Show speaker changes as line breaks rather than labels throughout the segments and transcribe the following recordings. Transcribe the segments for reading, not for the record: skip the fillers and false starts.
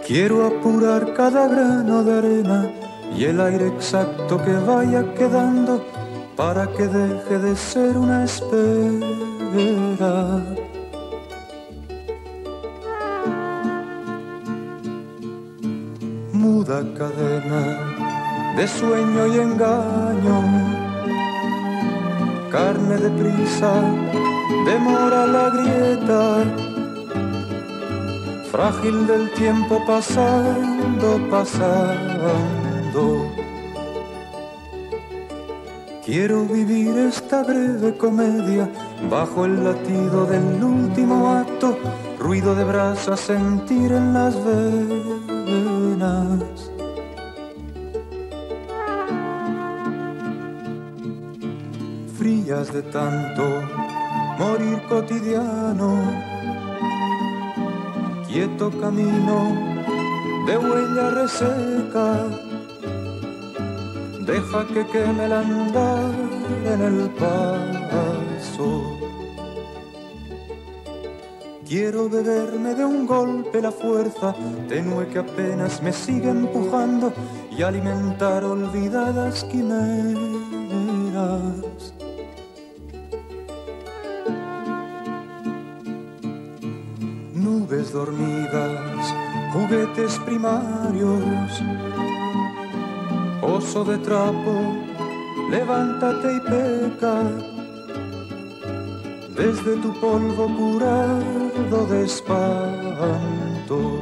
Quiero apurar cada grano de arena y el aire exacto que vaya quedando para que deje de ser una espera. Muda cadena de sueño y engaño, carne de prisa, demora la grieta, frágil del tiempo pasando, pasando. Quiero vivir esta breve comedia bajo el latido del último acto, ruido de brasas sentir en las venas. Frías de tanto morir cotidiano, quieto camino de huella reseca, deja que queme el andar en el paso. Quiero beberme de un golpe la fuerza tenue que apenas me sigue empujando y alimentar olvidadas quimeras. Nubes dormidas, juguetes primarios, oso de trapo, levántate y peca, desde tu polvo curado de espanto.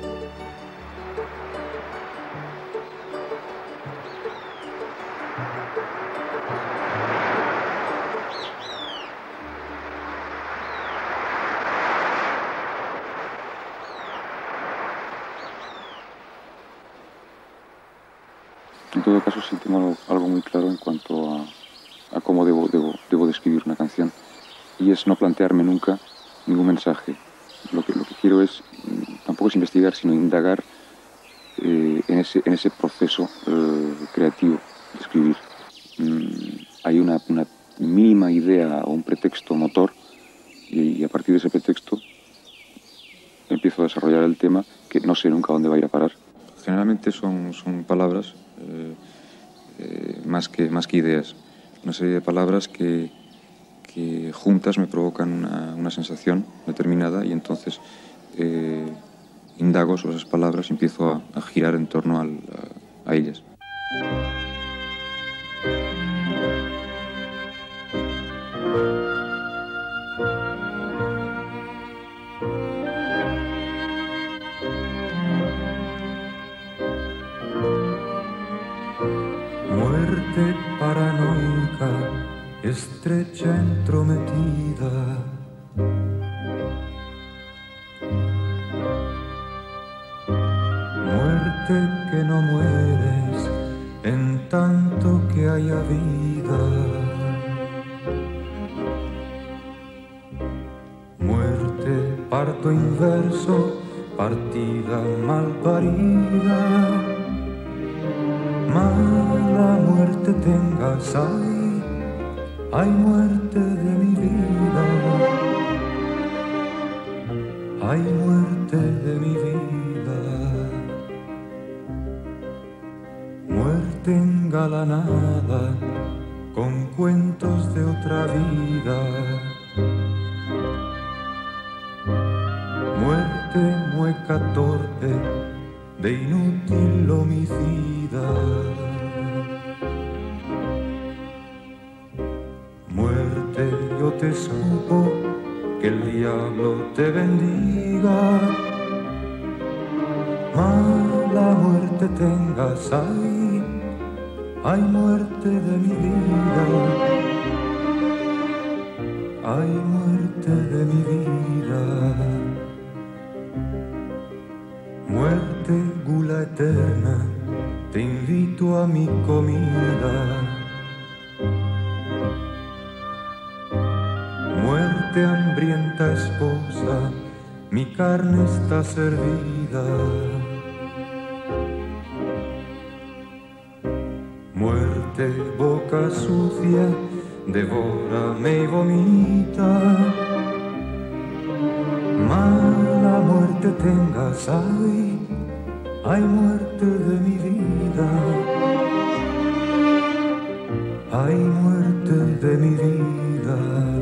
En todo caso, sí tengo algo muy claro en cuanto a cómo debo describir una canción, y es no plantearme nunca ningún mensaje. Lo que quiero es, tampoco es investigar, sino indagar en ese proceso creativo de escribir. Hay una mínima idea o un pretexto motor, y a partir de ese pretexto empiezo a desarrollar el tema que no sé nunca dónde va a ir a parar. Generalmente son palabras más que ideas, una serie de palabras que juntas me provocan una sensación determinada, y entonces indago sobre esas palabras y empiezo a girar en torno a ellas.
Muerte paranoica, estrecha entrometida, muerte que no mueres en tanto que haya vida, muerte parto inverso, partida mal parida, mala muerte tengas, ay muerte de mi vida, ay muerte de mi vida, muerte engalanada con cuentos de otra vida, muerte mueca torpe de inútil homicida, muerte yo te escupo, que el diablo te bendiga, mala muerte tengas, ay muerte de mi vida, ay muerte de mi vida, muerte gula eterna, te invito a mi comida, muerte hambrienta esposa, mi carne está servida, muerte boca sucia, devórame y vomita, mala muerte tengas, Ay, muerte de mi vida, ay, muerte de mi vida.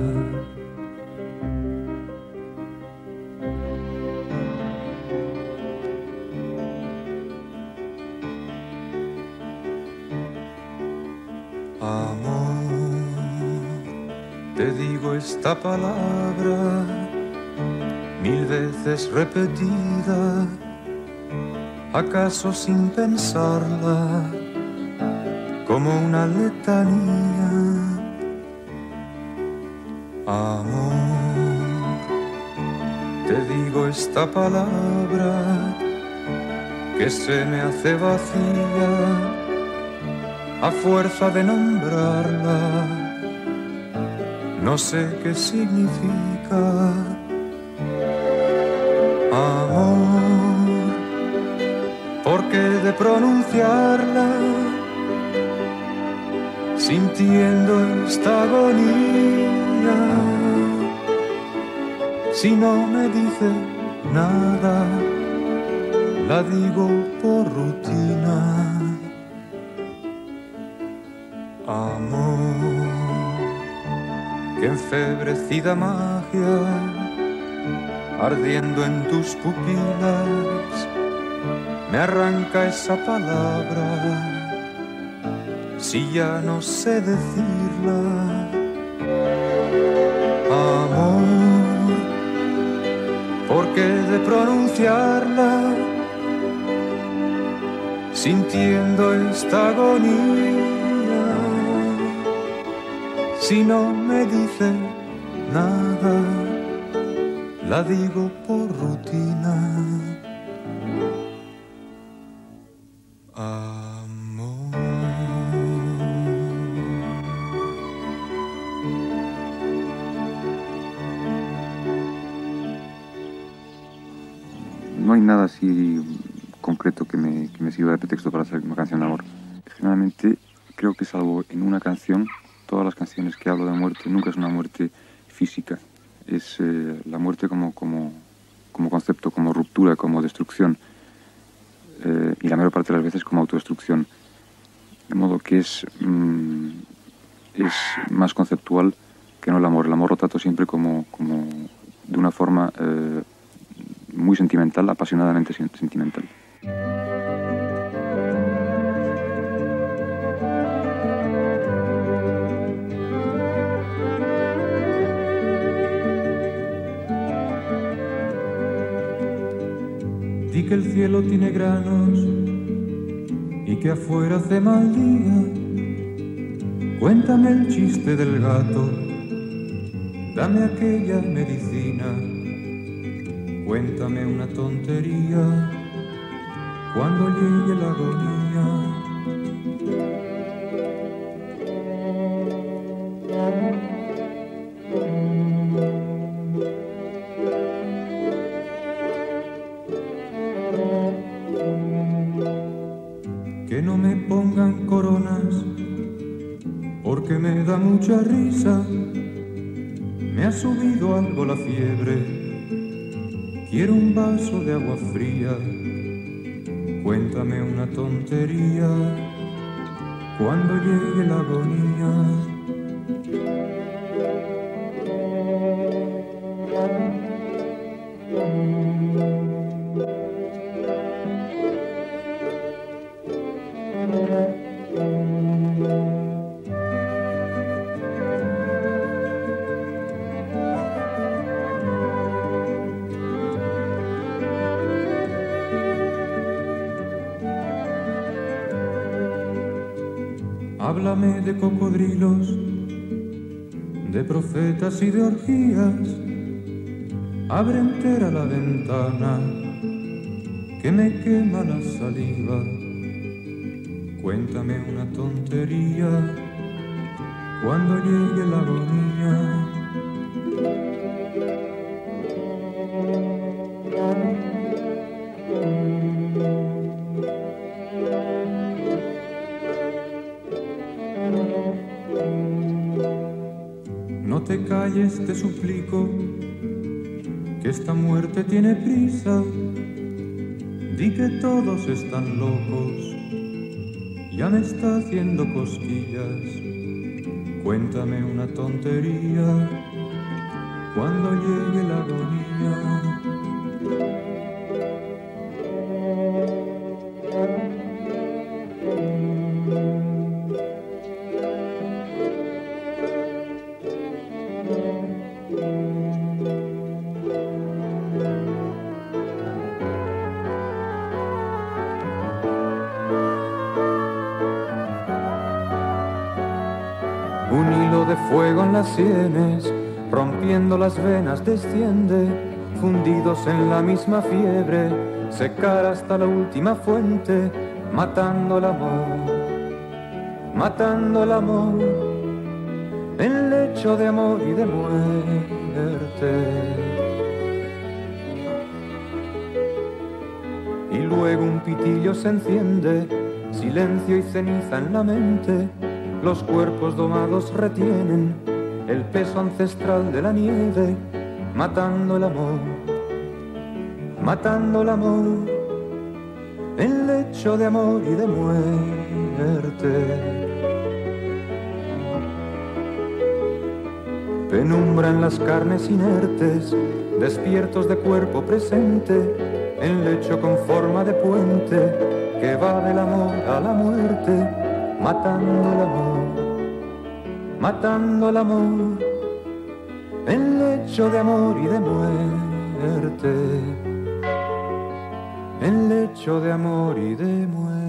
Amor, te digo esta palabra 1000 veces repetida, acaso sin pensarla, como una letanía. Amor, te digo esta palabra que se me hace vacía a fuerza de nombrarla. No sé qué significa. Amor, porque de pronunciarla, sintiendo esta agonía, si no me dice nada, la digo por rutina. Amor, que enfebrecida magia, ardiendo en tus pupilas, me arranca esa palabra, si ya no sé decirla. Amor, porque de pronunciarla, sintiendo esta agonía, si no me dice nada, la digo por rutina. Amor.
No hay nada así concreto que me sirva de pretexto para hacer una canción de amor. Generalmente creo que salvo en una canción, todas las canciones que hablo de muerte nunca es una muerte física. Es la muerte como concepto, como ruptura, como destrucción. Y la mayor parte de las veces como autodestrucción. De modo que es más conceptual que no el amor. El amor lo trato siempre como de una forma muy sentimental, apasionadamente sentimental.
Di que el cielo tiene granos y que afuera hace mal día. Cuéntame el chiste del gato, dame aquella medicina. Cuéntame una tontería cuando llegue la agonía. Que no me pongan coronas, porque me da mucha risa. Me ha subido algo la fiebre, quiero un vaso de agua fría. Cuéntame una tontería cuando llegue la agonía. Háblame de cocodrilos, de profetas y de orgías. Abre entera la ventana, que me quema la saliva. Cuéntame una tontería cuando llegue la agonía. No te calles, te suplico, que esta muerte tiene prisa. Di que todos están locos, ya me está haciendo cosquillas. Cuéntame una tontería cuando llegue la agonía. Un hilo de fuego en las sienes, rompiendo las venas desciende, fundidos en la misma fiebre, secar hasta la última fuente, matando el amor, en lecho de amor y de muerte. Y luego un pitillo se enciende, silencio y ceniza en la mente. Los cuerpos domados retienen el peso ancestral de la nieve, matando el amor, en lecho de amor y de muerte. Penumbra en las carnes inertes, despiertos de cuerpo presente, en lecho con forma de puente, que va del amor a la muerte. Matando el amor, en lecho de amor y de muerte, en lecho de amor y de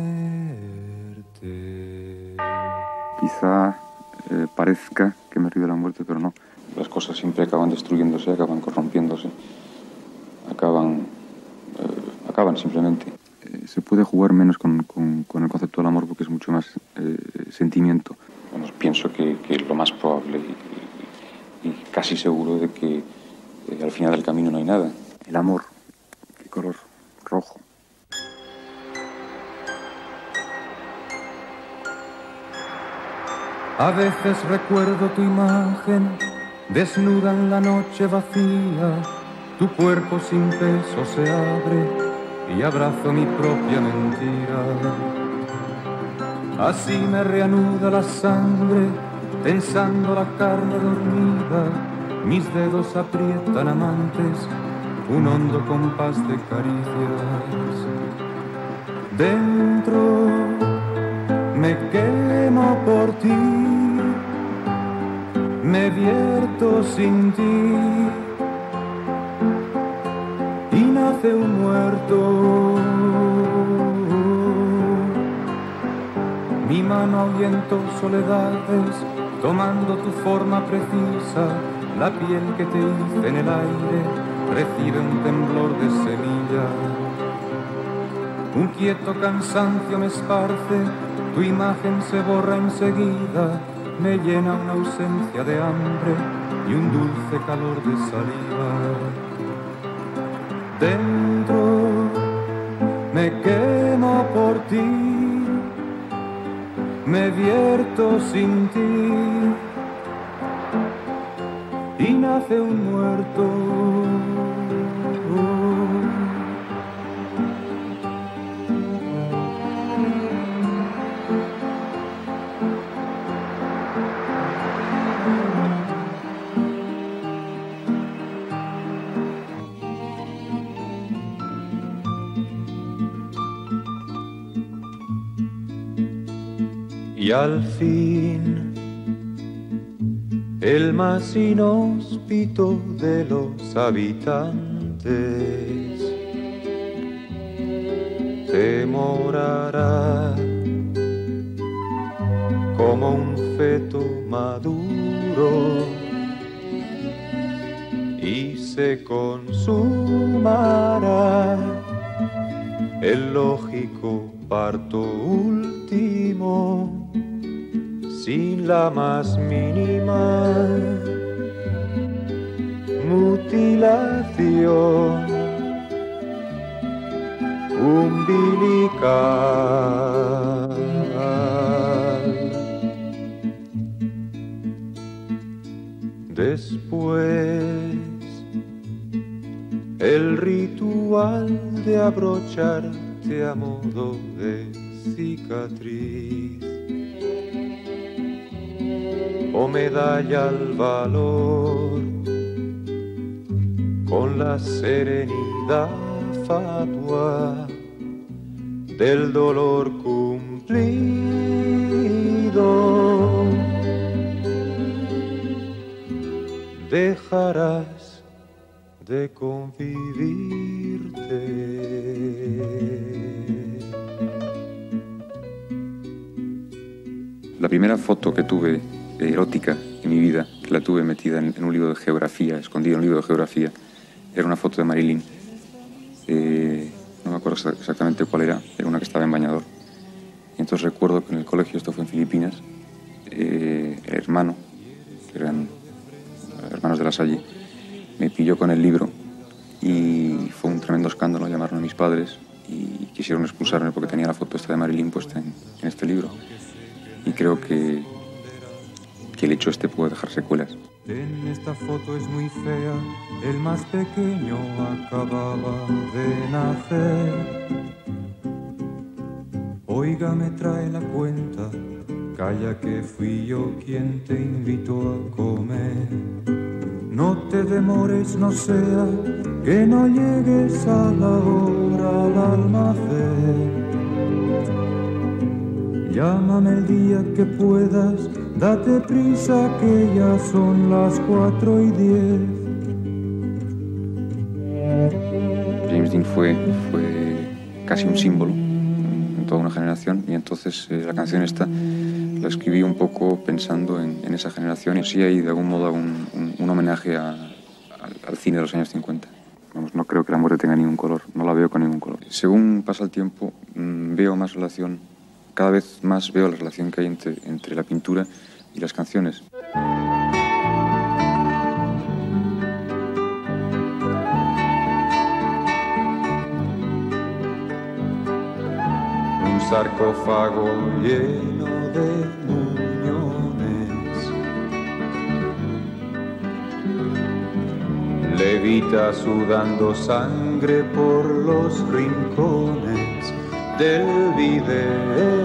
muerte.
Quizá parezca que me río de la muerte, pero no. Las cosas siempre acaban destruyéndose, acaban corrompiéndose, acaban simplemente. Se puede jugar menos con el concepto del amor porque es mucho más sentimiento. Bueno, pienso que lo más probable y casi seguro de que al final del camino no hay nada. El amor, ¿qué color? Rojo.
A veces recuerdo tu imagen, desnuda en la noche vacía, tu cuerpo sin peso se abre y abrazo mi propia mentira. Así me reanuda la sangre, tensando la carne dormida, mis dedos aprietan amantes, un hondo compás de caricias. Dentro me quemo por ti, me vierto sin ti, y nace un muerto. Mi mano ahuyentó soledades, tomando tu forma precisa, la piel que te hice en el aire recibe un temblor de semilla. Un quieto cansancio me esparce, tu imagen se borra enseguida, me llena una ausencia de hambre y un dulce calor de saliva. Dentro me quemo por ti, me vierto sin ti, y nace un muerto. Y al fin, el más inhóspito de los habitantes te morará como un feto maduro y se consumará el lógico parto último sin la más mínima mutilación umbilical. Después el ritual de abrocharte a modo de cicatriz o medalla al valor con la serenidad fatua del dolor cumplido. Dejarás de convivirte.
La primera foto que tuve erótica en mi vida, que la tuve metida en un libro de geografía, escondida en un libro de geografía, era una foto de Marilyn. No me acuerdo exactamente cuál era una que estaba en bañador. Y entonces recuerdo que en el colegio, esto fue en Filipinas, el hermano, que eran hermanos de La Salle, me pilló con el libro y fue un tremendo escándalo. Llamaron a mis padres y quisieron expulsarme porque tenía la foto esta de Marilyn puesta en este libro. Y creo que el hecho este puede dejar secuelas.
En esta foto es muy fea, el más pequeño acababa de nacer. Oiga, me trae la cuenta, calla que fui yo quien te invitó a comer. No te demores, no sea que no llegues a la hora al almacén. Llámame el día que puedas, date prisa que ya son las 4:10.
James Dean fue casi un símbolo en toda una generación, y entonces la canción esta la escribí un poco pensando en esa generación, y sí hay de algún modo un homenaje al cine de los años 50. Vamos, no creo que la muerte tenga ningún color, no la veo con ningún color. Según pasa el tiempo, veo más relación. Cada vez más veo la relación que hay entre la pintura y las canciones.
Un sarcófago lleno de muñones levita sudando sangre por los rincones del bidet.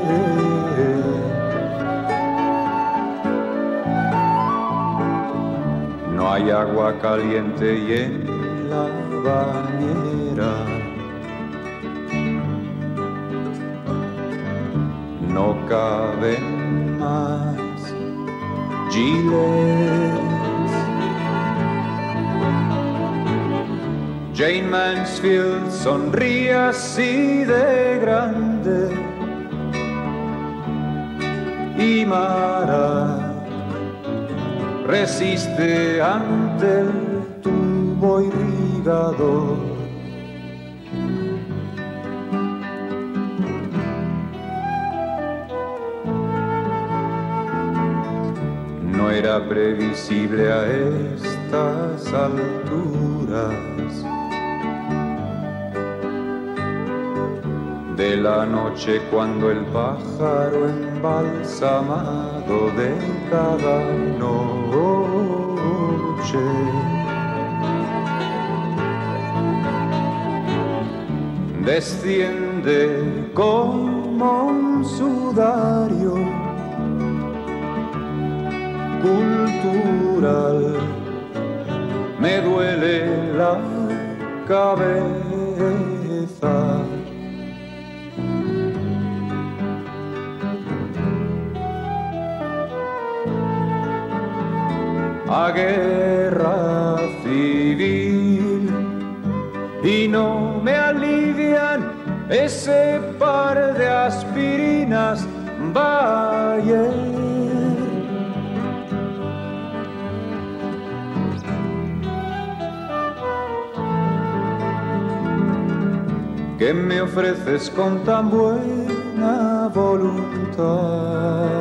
No hay agua caliente y en la bañera no caben más gilets. Jane Mansfield sonríe así de grande y Mara resiste ante el tubo irrigador. No era previsible a estas alturas de la noche, cuando el pájaro embalsamado de cada noche desciende como un sudario cultural. Me duele la cabeza. A guerra civil y no me alivian ese par de aspirinas Bayer. ¿Qué me ofreces con tan buena voluntad?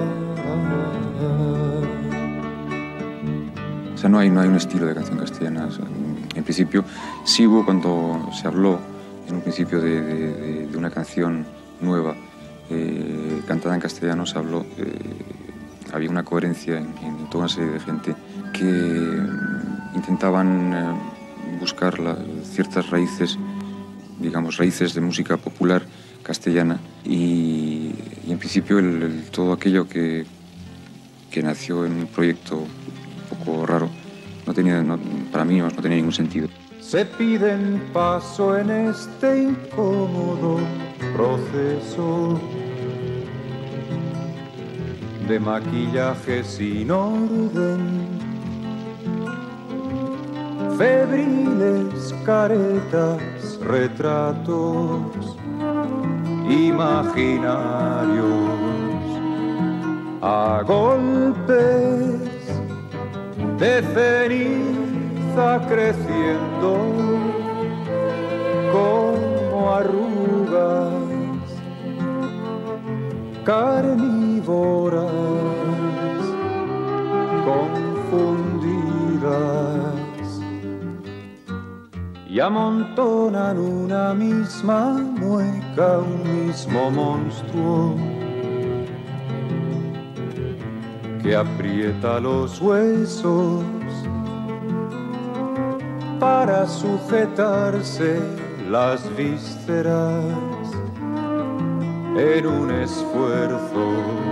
O sea, no hay un estilo de canción castellana. O sea, en principio, sí hubo, cuando se habló en un principio de una canción nueva cantada en castellano, se habló, había una coherencia en toda una serie de gente que intentaban buscar ciertas raíces digamos, raíces de música popular castellana y en principio todo aquello que nació en un proyecto un poco raro para mí no tenía ningún sentido.
Se piden paso en este incómodo proceso de maquillaje sin orden, febriles caretas, retratos imaginarios a golpes de ceniza creciendo como arrugas carnívoras confundidas y amontonan una misma mueca, un mismo monstruo que aprieta los huesos para sujetarse las vísceras en un esfuerzo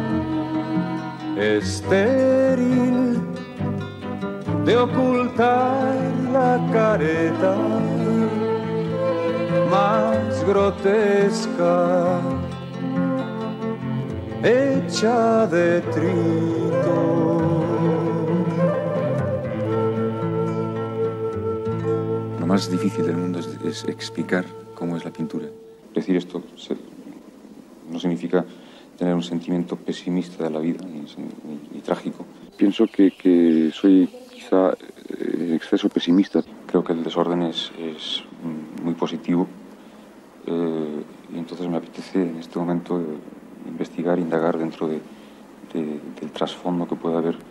estéril de ocultar la careta más grotesca hecha de trito.
Lo más difícil del mundo es explicar cómo es la pintura. Decir esto no significa tener un sentimiento pesimista de la vida ni trágico. Pienso que soy quizá en exceso pesimista. Creo que el desorden es muy positivo y entonces me apetece en este momento investigar, indagar dentro del trasfondo que puede haber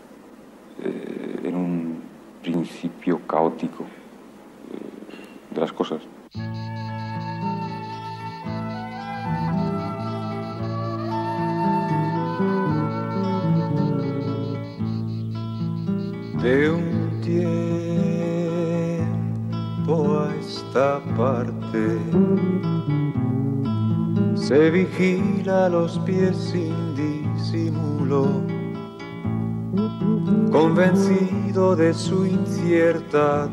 en un principio caótico de las cosas.
De un tiempo a esta parte se vigila los pies sin disimulo, convencido de su incierta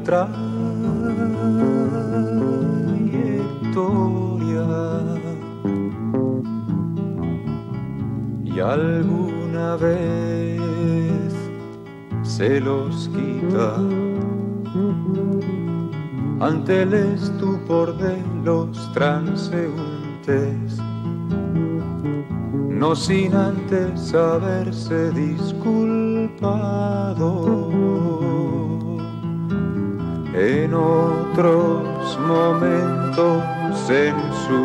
trayectoria, y alguna vez se los quita ante el estupor de los transeúntes, no sin antes haberse disculpado en otros momentos en su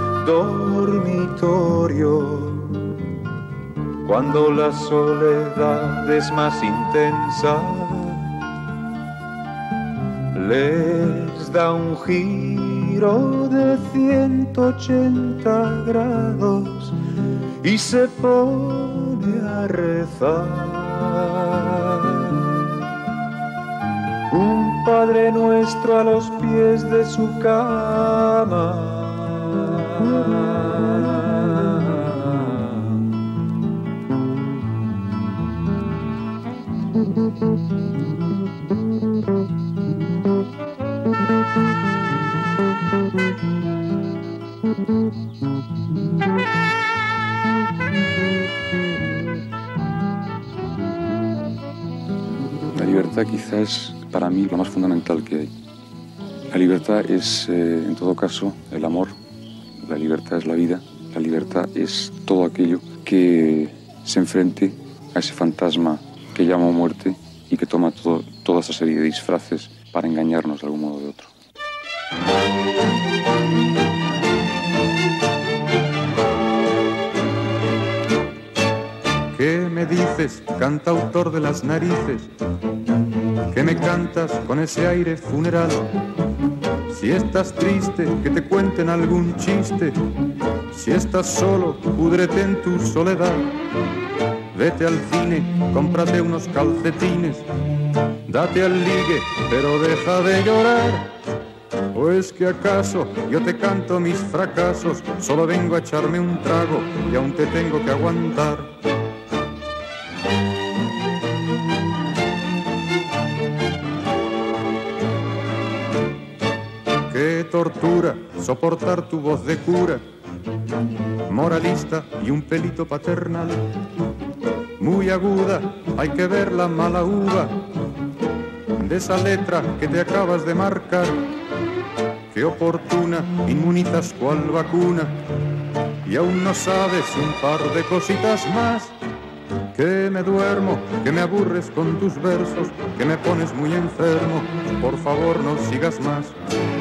dormitorio, cuando la soledad es más intensa, les da un giro de 180 grados y se pone a rezar un Padre Nuestro a los pies de su cama.
La libertad quizás es para mí lo más fundamental que hay. La libertad es, en todo caso, el amor. La libertad es la vida. La libertad es todo aquello que se enfrente a ese fantasma que llama muerte y que toma toda esa serie de disfraces para engañarnos de algún modo o de otro.
¿Qué me dices, cantautor de las narices? ¿Qué me cantas con ese aire funeral? Si estás triste, que te cuenten algún chiste. Si estás solo, púdrete en tu soledad. Vete al cine, cómprate unos calcetines. Date al ligue, pero deja de llorar. ¿O es que acaso yo te canto mis fracasos? Solo vengo a echarme un trago y aún te tengo que aguantar. Qué tortura soportar tu voz de cura, moralista y un pelito paternal. Muy aguda, hay que ver la mala uva de esa letra que te acabas de marcar. Qué oportuna, inmunitas cual vacuna, y aún no sabes un par de cositas más. Que me duermo, que me aburres con tus versos, que me pones muy enfermo, por favor no sigas más.